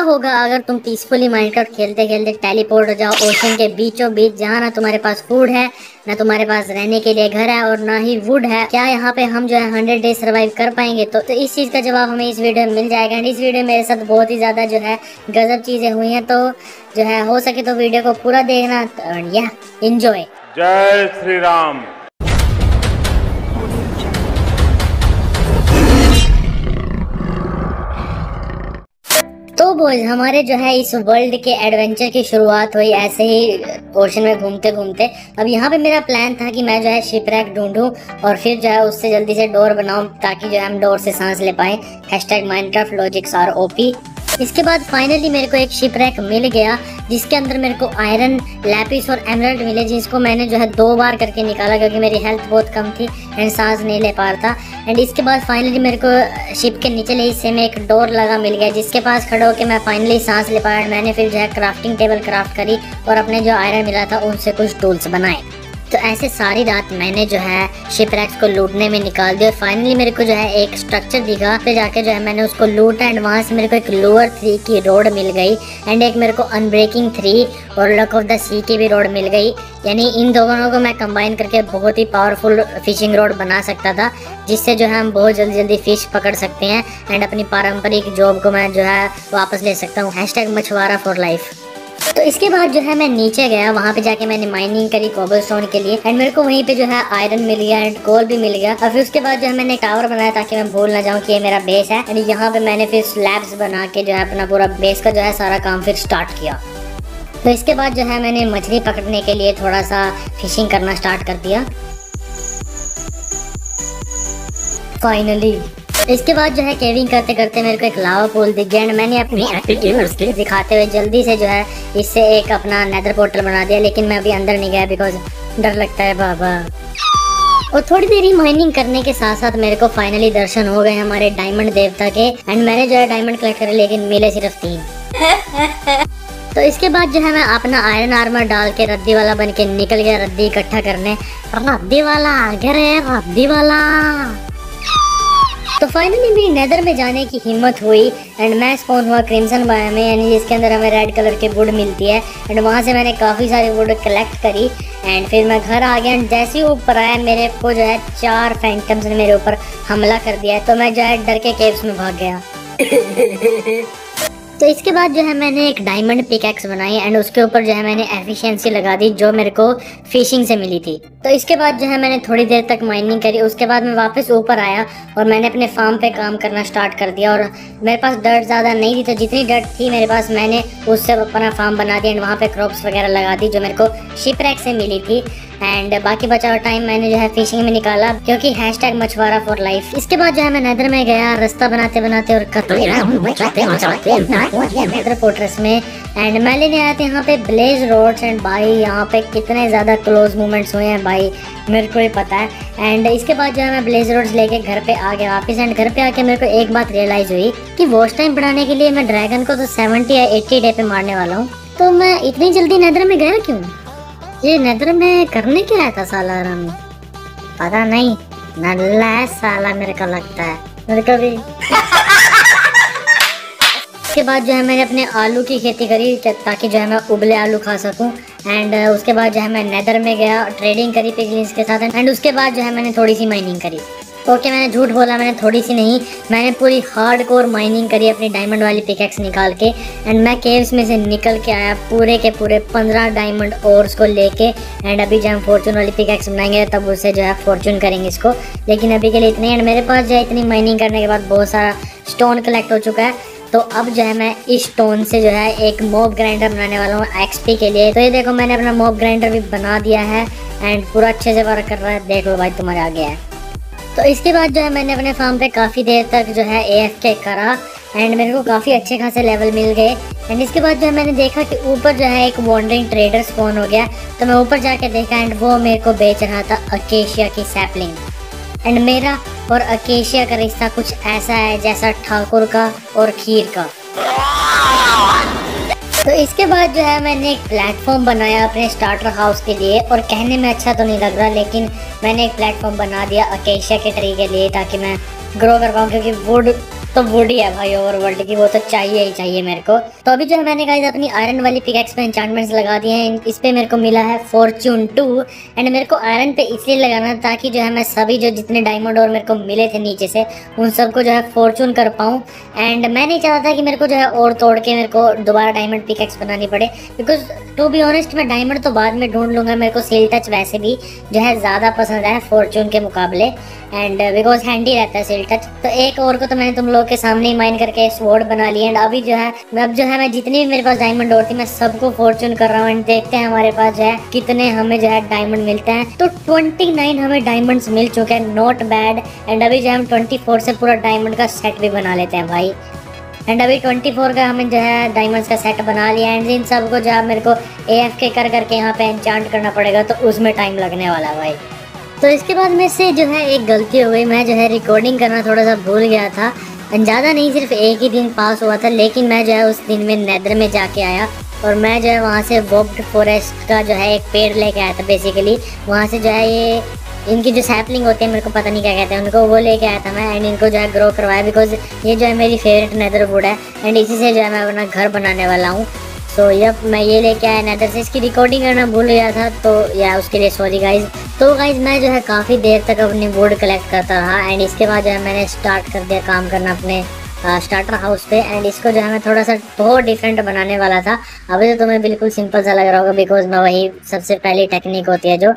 होगा अगर तुम पीसफुली माइनक्राफ्ट खेलते खेलते टेलीपोर्ट हो जाओ ओशन के बीचों बीच, जहाँ ना तुम्हारे पास फूड है, ना तुम्हारे पास रहने के लिए घर है और ना ही वुड है। क्या यहाँ पे हम जो है 100 डेज सर्वाइव कर पाएंगे? तो इस चीज का जवाब हमें इस वीडियो में मिल जाएगा। एंड इस वीडियो में मेरे साथ बहुत ही ज्यादा जो है गजब चीजें हुई हैं, तो जो है हो सके तो वीडियो को पूरा देखना। या एंजॉय। जय श्री राम। तो बॉयज, हमारे जो है इस वर्ल्ड के एडवेंचर की शुरुआत हुई ऐसे ही ओशन में घूमते घूमते। अब यहाँ पे मेरा प्लान था कि मैं जो है शिपरैक ढूंढूं और फिर जो है उससे जल्दी से डोर बनाऊं, ताकि जो है हम डोर से सांस ले पाए। #Minecraft logics are OP। इसके बाद फाइनली मेरे को एक शिपरैक मिल गया, जिसके अंदर मेरे को आयरन, लैपिस और एमराल्ड मिले, जिसको मैंने जो है 2 बार करके निकाला, क्योंकि मेरी हेल्थ बहुत कम थी एंड सांस नहीं ले पा रहा था। एंड इसके बाद फाइनली मेरे को शिप के निचले हिस्से में एक डोर लगा मिल गया, जिसके पास खड़े होकर मैं फाइनली सांस ले पाया। मैंने फिर जो है क्राफ्टिंग टेबल क्राफ्ट करी और अपने जो आयरन मिला था उनसे कुछ टूल्स बनाए। तो ऐसे सारी रात मैंने जो है शिपरैक्स को लूटने में निकाल दिया। फाइनली मेरे को जो है एक स्ट्रक्चर दिखा, फिर जाके जो है मैंने उसको लूटा एंड वहाँ से मेरे को एक लोअर 3 की रोड मिल गई एंड एक मेरे को अनब्रेकिंग 3 और लक ऑफ द सी की भी रोड मिल गई। यानी इन दोनों को मैं कंबाइन करके बहुत ही पावरफुल फिशिंग रोड बना सकता था, जिससे जो है हम बहुत जल्दी जल्दी फिश पकड़ सकते हैं एंड अपनी पारंपरिक जॉब को मैं जो है वापस ले सकता हूँ। #मछुआरा फॉर लाइफ। तो इसके बाद जो है मैं नीचे गया, वहाँ पे जाके मैंने माइनिंग करी कोबलस्टोन के लिए एंड मेरे को वहीं पे जो है आयरन मिल गया एंड कोल भी मिल गया। और फिर उसके बाद जो है मैंने टावर बनाया, ताकि मैं भूल ना जाऊँ कि ये मेरा बेस है। एंड यहाँ पे मैंने फिर स्लैब्स बना के जो है अपना पूरा बेस का जो है सारा काम फिर स्टार्ट किया। तो इसके बाद जो है मैंने मछली पकड़ने के लिए थोड़ा सा फिशिंग करना स्टार्ट कर दिया फाइनली। इसके बाद जो है केविंग करते करते मेरे को एक लावा पूल दिख गया एंड मैंने अपनी स्किल्स दिखाते हुए जल्दी से जो है इससे एक अपना नेदर पोर्टल बना दिया। लेकिन मैं अभी अंदर नहीं गया बिकॉज डर लगता है बाबा। और थोड़ी देरी माइनिंग करने के साथ साथ मेरे को फाइनली दर्शन हो गए हमारे डायमंड देवता के एंड मैंने जो है डायमंड कलेक्ट करे, लेकिन मिले सिर्फ 3। तो इसके बाद जो है मैं अपना आयरन आर्मर डाल के रद्दी वाला बन के निकल गया रद्दी इकट्ठा करने। रद्दी वाला घरे रद्दी वाला। तो फाइनली मेरी नेदर में जाने की हिम्मत हुई एंड मैं स्पॉन हुआ क्रिम्सन बायोम में, यानी जिसके अंदर हमें रेड कलर की वुड मिलती है। एंड वहाँ से मैंने काफ़ी सारी वुड कलेक्ट करी एंड फिर मैं घर आ गया एंड जैसे ही ऊपर आया मेरे को जो है 4 फैंटम्स ने मेरे ऊपर हमला कर दिया। तो मैं जो है डर के केव्स में भाग गया। तो इसके बाद जो है मैंने एक डायमंड पिकैक्स बनाई एंड उसके ऊपर जो है मैंने एफिशिएंसी लगा दी, जो मेरे को फिशिंग से मिली थी। तो इसके बाद जो है मैंने थोड़ी देर तक माइनिंग करी। उसके बाद मैं वापस ऊपर आया और मैंने अपने फार्म पे काम करना स्टार्ट कर दिया। और मेरे पास डर्ट ज़्यादा नहीं थी, तो जितनी डर्ट थी मेरे पास मैंने उससे अपना फार्म बना दिया एंड वहाँ पे क्रॉप्स वगैरह लगा दी, जो मेरे को शिपरैक से मिली थी। एंड बाकी बचा हुआ टाइम मैंने जो है फिशिंग में निकाला, क्योंकि #मछुआरा फॉर लाइफ। इसके बाद जो है मैं नेदर में गया रास्ता बनाते बनाते और नेदर फोर्ट्रेस में एंड मैं लेने आया था यहाँ पे ब्लेज रोड्स। एंड भाई यहाँ पे कितने ज़्यादा क्लोज मूवमेंट्स हुए हैं भाई, मेरे को ही पता है। एंड इसके बाद जो है मैं ब्लेज रोड्स लेके घर पे आ गया वापस। एंड घर पे आके मेरे को एक बात रियलाइज हुई कि वॉच टाइम बढ़ाने के लिए मैं ड्रैगन को तो 70 या 80 डे पे मारने वाला हूँ। तो मैं इतनी जल्दी नेदर में गया क्यों? ये नेदर में करने क्या आया था साला आराम? पता नहीं, नल्ला है साला मेरे को लगता है, मेरे को भी। उसके बाद जो है मैंने अपने आलू की खेती करी, ताकि जो है मैं उबले आलू खा सकूं। एंड उसके बाद जो है मैं नेदर में गया, ट्रेडिंग करी पिगलिन्स के साथ। एंड उसके बाद जो है मैंने थोड़ी सी माइनिंग करी। ओके, मैंने झूठ बोला, मैंने थोड़ी सी नहीं, मैंने पूरी हार्डकोर माइनिंग करी अपनी डायमंड वाली पिकैक्स निकाल के। एंड मैं केव्स में से निकल के आया पूरे के पूरे 15 डायमंड ओर्स को लेके। एंड अभी जब हम फॉर्चून वाली पिकैक्स बनाएंगे तब उससे जो है फॉर्चून करेंगे इसको, लेकिन अभी के लिए इतनी। एंड मेरे पास जो है इतनी माइनिंग करने के बाद बहुत सारा स्टोन कलेक्ट हो चुका है। तो अब जो है मैं इस स्टोन से जो है एक मॉब ग्राइंडर बनाने वाला हूँ XP के लिए। तो ये देखो मैंने अपना मॉब ग्राइंडर भी बना दिया है एंड पूरा अच्छे से वर्क कर रहा है, देख लो भाई तुम्हारे आगे है। तो इसके बाद जो है मैंने अपने फार्म पे काफ़ी देर तक जो है AFK करा एंड मेरे को काफ़ी अच्छे खासे लेवल मिल गए। एंड इसके बाद जो है मैंने देखा कि ऊपर जो है एक वॉन्डरिंग ट्रेडर स्पॉन हो गया। तो मैं ऊपर जाके देखा एंड वो मेरे को बेच रहा था अकेशिया की सैपलिंग। एंड मेरा और अकेशिया का रिश्ता कुछ ऐसा है जैसा ठाकुर का और खीर का। तो इसके बाद जो है मैंने एक प्लेटफॉर्म बनाया अपने स्टार्टर हाउस के लिए। और कहने में अच्छा तो नहीं लग रहा, लेकिन मैंने एक प्लेटफॉर्म बना दिया अकेशिया के ट्री के लिए, ताकि मैं ग्रो कर पाऊँ, क्योंकि वुड तो बूढ़ी है भाई ओवरवर्ल्ड की, वो तो चाहिए ही चाहिए मेरे को। तो अभी जो है मैंने गाइस अपनी आयरन वाली पिकैक्स पे एन्चेंटमेंट्स लगा दिए हैं। इस पे मेरे को मिला है फॉर्च्यून 2 एंड मेरे को आयरन पे इसलिए लगाना ताकि जो है मैं सभी जो जितने डायमंड और मेरे को मिले थे नीचे से उन सबको जो है फॉर्च्यून कर पाऊँ। एंड मैं नहीं चाहता था कि मेरे को जो है और तोड़ के मेरे को दोबारा डायमंड पिकैक्स बनानी पड़े, बिकॉज टू बी ऑनेस्ट मैं डायमंड तो बाद में ढूंढ लूँगा। मेरे को सील टच वैसे भी जो है ज़्यादा पसंद है फॉर्च्यून के मुकाबले, एंड बिकॉज हैंडी रहता है सील टच। तो एक और को तो मैंने तुम लोग के सामने ही माइन करके स्वॉर्ड बना लिया। एंड अभी जो है मैं जितनी भी मेरे पास डायमंड और थी मैं सबको फॉर्च्यून कर रहा हूँ। एंड देखते हैं हमारे पास जो है कितने हमें जो है डायमंड मिलते हैं। तो 29 हमें डायमंड्स मिल चुके हैं, नॉट बैड। एंड अभी जो है हम 24 से पूरा डायमंड का सेट भी बना लेते हैं भाई। एंड अभी 24 का हमें जो है डायमंड्स का सेट बना लिया। एंड इन सब को जो है मेरे को AFK कर करके यहाँ पे एन्चांट करना पड़ेगा, तो उसमें टाइम लगने वाला है भाई। तो इसके बाद में से जो है एक गलती हो गई, मैं जो है रिकॉर्डिंग करना थोड़ा सा भूल गया था। ज़्यादा नहीं, सिर्फ एक ही दिन पास हुआ था, लेकिन मैं जो है उस दिन में नेदर में जाके आया और मैं जो है वहाँ से वॉब्ड फॉरेस्ट का जो है एक पेड़ लेके आया था। बेसिकली वहाँ से जो है ये इनकी जो सैपलिंग होती है, मेरे को पता नहीं क्या कहते हैं उनको, वो लेके आया था मैं। एंड इनको जो है ग्रो करवाया, बिकॉज ये जो है मेरी फेवरेट नेदर वुड है। एंड इसी से जो है मैं अपना घर बनाने वाला हूँ। सो यप मैं ये लेके आया नेदर से। इसकी रिकॉर्डिंग करना भूल गया था, तो या उसके लिए सॉरी गाइज। तो गाइज मैं जो है काफ़ी देर तक अपनी वुड कलेक्ट करता रहा। एंड इसके बाद जो है मैंने स्टार्ट कर दिया काम करना अपने स्टार्टर हाउस पे। एंड इसको जो है मैं थोड़ा सा बहुत डिफरेंट बनाने वाला था। अभी तो तुम्हें बिल्कुल सिंपल सा लग रहा होगा, बिकॉज मैं वही सबसे पहली टेक्निक होती है जो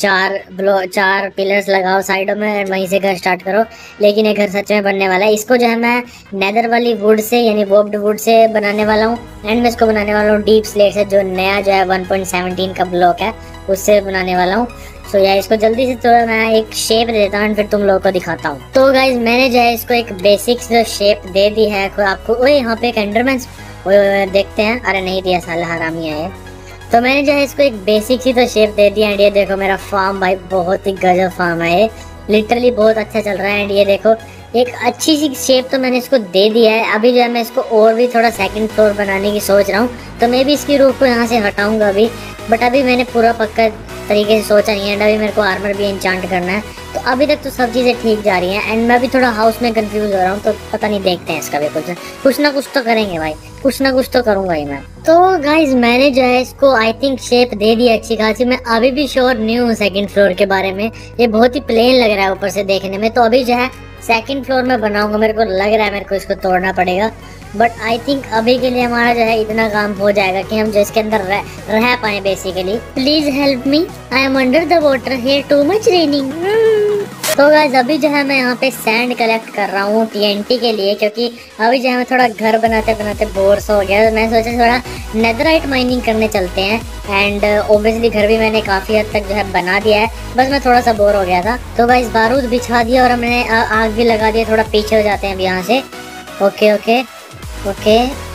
चार पिलर्स लगाओ साइडों में और वहीं से घर स्टार्ट करो। लेकिन ये घर सच में बनने वाला है। इसको जो है मैं नेदर वाली वुड से यानी वॉब्ड वुड से बनाने वाला हूँ। एंड मैं इसको बनाने वाला हूँ डीप स्लेट से, जो नया जो है 1.17 का ब्लॉक है उससे बनाने वाला हूँ। सो यार इसको जल्दी से थोड़ा मैं एक शेप देता हूँ, फिर तुम लोगों को दिखाता हूँ। तो गाइज मैंने जो है इसको एक बेसिक जो शेप दे दी है आपको। ओए यहाँ पे एक एंडरमैन देखते हैं। अरे नहीं दिया, साला हरामी है। तो मैंने जो है इसको एक बेसिक सी तो शेप दे दिया। एंड ये देखो मेरा फार्म भाई बहुत ही गजब फार्म है ये, लिटरली बहुत अच्छा चल रहा है। एंड ये देखो एक अच्छी सी शेप तो मैंने इसको दे दिया है। अभी जो है मैं इसको और भी थोड़ा सेकंड फ्लोर बनाने की सोच रहा हूँ, तो मैं भी इसकी रूफ को यहाँ से हटाऊंगा अभी। बट अभी मैंने पूरा पक्का तरीके से सोचा नहीं है। एंड अभी मेरे को आर्मर भी एन्चांट करना है, तो अभी तक तो सब चीज़ें ठीक जा रही हैं। एंड मैं भी थोड़ा हाउस में कंफ्यूज हो रहा हूँ, तो पता नहीं, देखते हैं इसका भी कुछ ना कुछ तो करेंगे भाई, कुछ ना कुछ तो करूँगा ही मैं। तो गाइज मैंने जो है इसको आई थिंक शेप दे दी अच्छी खासी। मैं अभी भी श्योर नहीं हूँ सेकंड फ्लोर के बारे में, ये बहुत ही प्लेन लग रहा है ऊपर से देखने में। तो अभी जो है सेकंड फ्लोर में बनाऊंगा, मेरे को लग रहा है मेरे को इसको तोड़ना पड़ेगा। बट आई थिंक अभी के लिए हमारा जो है इतना काम हो जाएगा कि हम जो इसके अंदर रह पाए basically. Please help me, I am under the water here, too much raining. तो गाइस अभी जो है मैं यहाँ पे सैंड कलेक्ट कर रहा हूँ TNT के लिए, क्योंकि अभी जो है मैं थोड़ा घर बनाते बनाते बोर हो गया। तो मैं सोचा थोड़ा नेदराइट माइनिंग करने चलते हैं। एंड ओब्वियसली घर भी मैंने काफ़ी हद तक जो है बना दिया है, बस मैं थोड़ा सा बोर हो गया था। तो गाइस बारूद बिछा दिया और हमने आग भी लगा दिया। थोड़ा पीछे हो जाते हैं अब यहाँ से। Okay okay okay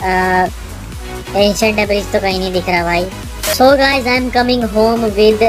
ancient debris तो कहीं नहीं दिख रहा भाई। So guys I am coming home with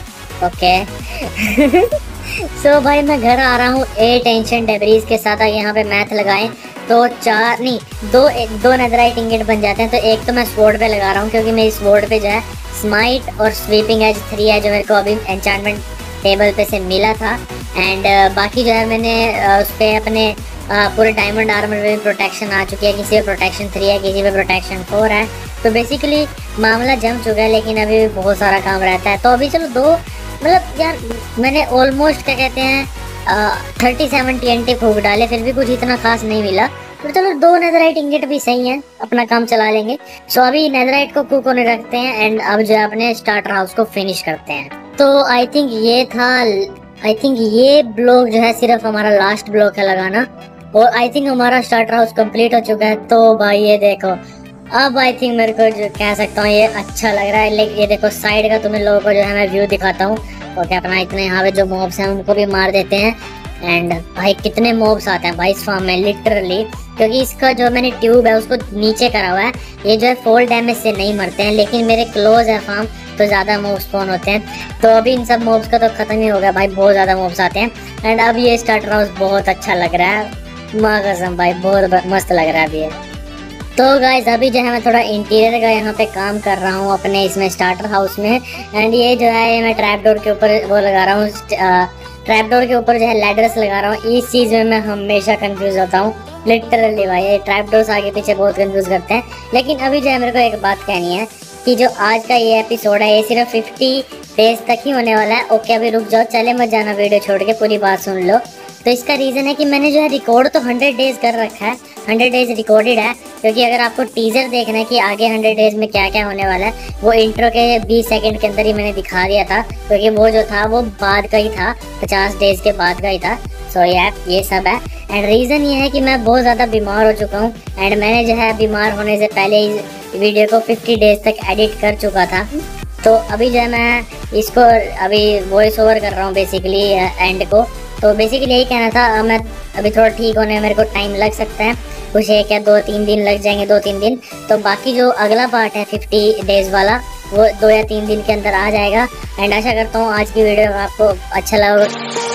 okay so भाई मैं घर आ रहा हूँ 8 एंशिएंट डेब्रिस के साथ। यहाँ पे मैथ लगाएं तो दो नेदराइट इंगेट बन जाते हैं। तो एक तो मैं स्वॉर्ड पे लगा रहा हूँ, क्योंकि मेरी स्वॉर्ड पे जो है स्माइट और स्वीपिंग एज 3 है, जो मेरे को अभी एन्चांटमेंट टेबल पे से मिला था। एंड बाकी जो है मैंने उस पर अपने पूरे डायमंड आर्मर में प्रोटेक्शन आ चुकी है। किसी पे प्रोटेक्शन 3 है, किसी पे प्रोटेक्शन 4 है। तो बेसिकली मामला जम चुका है, लेकिन अभी भी बहुत सारा काम रहता है। तो अभी चलो मतलब यार मैंने ऑलमोस्ट क्या कहते हैं 37 TNT फूक डाले, फिर भी कुछ इतना खास नहीं मिला। तो चलो 2 नेदराइट इंगेट भी सही है, अपना काम चला लेंगे। सो अभी नेदराइट को कुक होने रखते हैं। एंड अब जो है अपने स्टार्टर हाउस को फिनिश करते हैं। तो आई थिंक ये ब्लॉक जो है सिर्फ हमारा लास्ट ब्लॉक है लगाना, और आई थिंक हमारा स्टार्टर हाउस कंप्लीट हो चुका है। तो भाई ये देखो, अब आई थिंक मेरे को जो कह सकता हूँ ये अच्छा लग रहा है। लेकिन ये देखो साइड का तुम्हें लोगों को जो है मैं व्यू दिखाता हूँ। ओके अपना इतने यहाँ पे जो मॉब्स हैं उनको भी मार देते हैं। एंड भाई कितने मॉब्स आते हैं भाई इस फार्म में लिटरली, क्योंकि इसका जो मैंने ट्यूब है उसको नीचे करा हुआ है। ये जो है फॉल डैमेज से नहीं मरते हैं, लेकिन मेरे क्लोज है फार्म तो ज़्यादा मॉब्स स्पॉन होते हैं। तो अभी इन सब मॉब्स का तो ख़त्म ही हो गया भाई, बहुत ज़्यादा मॉब्स आते हैं। एंड अब ये स्टार्टर हाउस बहुत अच्छा लग रहा है, माँ कसम भाई बहुत मस्त लग रहा है अभी ये। तो गाइस अभी जो है मैं थोड़ा इंटीरियर का यहाँ पे काम कर रहा हूँ अपने इसमें स्टार्टर हाउस में। एंड ये जो है ये मैं ट्रैप डोर के ऊपर वो लगा रहा हूँ, ट्रैप डोर के ऊपर जो है लैडर्स लगा रहा हूँ। इस चीज़ में मैं हमेशा कंफ्यूज होता हूँ लिटरली भाई ये ट्रैपडोर्स आगे पीछे बहुत कंफ्यूज करते हैं। लेकिन अभी जो है मेरे को एक बात कहनी है कि जो आज का ये एपिसोड है ये सिर्फ 50 डेज तक ही होने वाला है। ओके अभी रुक जाओ, चले मत जाना वीडियो छोड़ के, पूरी बात सुन लो। तो इसका रीज़न है कि मैंने जो है रिकॉर्ड तो 100 डेज कर रखा है, 100 डेज रिकॉर्डेड है। क्योंकि अगर आपको टीजर देखना है कि आगे 100 डेज में क्या क्या होने वाला है, वो इंट्रो के 20 सेकंड के अंदर ही मैंने दिखा दिया था। क्योंकि वो जो था वो बाद का ही था, 50 डेज के बाद का ही था। सो यार ये सब है। एंड रीज़न ये है कि मैं बहुत ज़्यादा बीमार हो चुका हूँ। एंड मैंने जो है बीमार होने से पहले ही वीडियो को 50 डेज तक एडिट कर चुका था। तो अभी जो है मैं इसको अभी वॉइस ओवर कर रहा हूँ बेसिकली एंड को। तो बेसिकली यही कहना था, मैं अभी थोड़ा ठीक होने में मेरे को टाइम लग सकता है, कुछ 1 या 2-3 दिन लग जाएंगे, 2-3 दिन। तो बाकी जो अगला पार्ट है 50 डेज वाला वो 2 या 3 दिन के अंदर आ जाएगा। एंड आशा करता हूँ आज की वीडियो आपको अच्छा लगा।